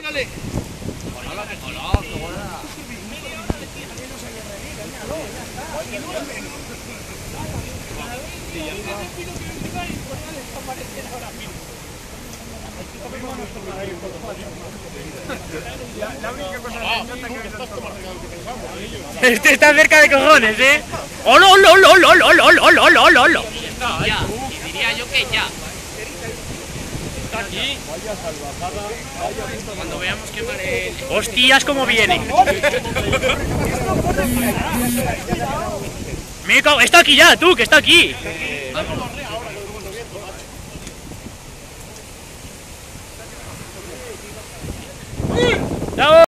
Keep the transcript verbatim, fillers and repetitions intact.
dale. Este está cerca de cojones, ¿eh? ¡Olo, olo, olo, olo, olo, olo, olo, olo, olo! Ya, y diría yo que ya. Está aquí. Cuando veamos que mare... ¡Hostias, cómo viene! Me cago... ¡Está aquí ya, tú, que está aquí! ¡Bravo!